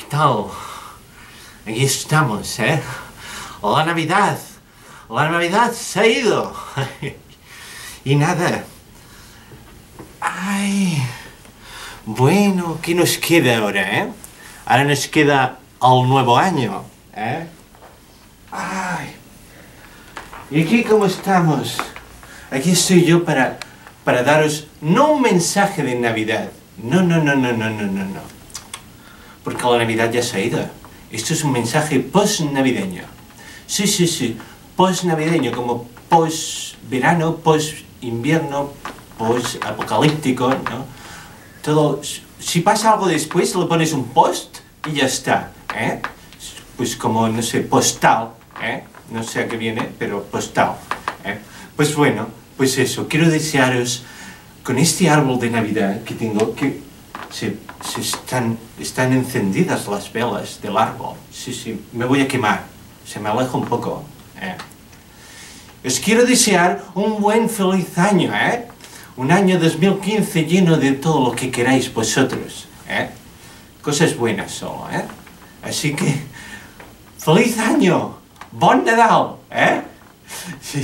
tal? Aquí estamos, ¿eh? La Navidad. La Navidad se ha ido. Y nada. Ay. Bueno, ¿qué nos queda ahora, eh? Ahora nos queda el nuevo año, ¿eh? Ay. ¿Y aquí cómo estamos? Aquí estoy yo para daros no un mensaje de Navidad. No. Porque la Navidad ya se ha ido. Esto es un mensaje post-navideño. Sí. Post-navideño, como post-verano, post-invierno, post-apocalíptico, ¿no? Todo, si pasa algo después, le pones un post y ya está, ¿eh? Pues como, no sé, postal, ¿eh? No sé a qué viene, pero postal, ¿eh? Pues bueno, pues eso, quiero desearos, con este árbol de Navidad que tengo, que están encendidas las velas del árbol. Sí, me voy a quemar, se me aleja un poco, ¿eh? Os quiero desear un buen feliz año, ¿eh? Un año 2015 lleno de todo lo que queráis vosotros, ¿eh? Cosas buenas solo, ¿eh? Así que, ¡feliz año! ¡Bon Nadal! ¿Eh? Sí.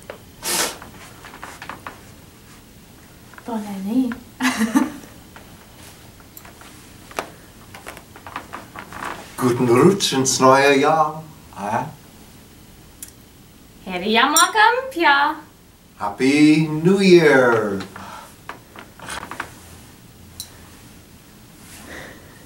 Bona nit. Guten Rutsch ins neue Jahr. Heri Yamakampya. Happy New Year.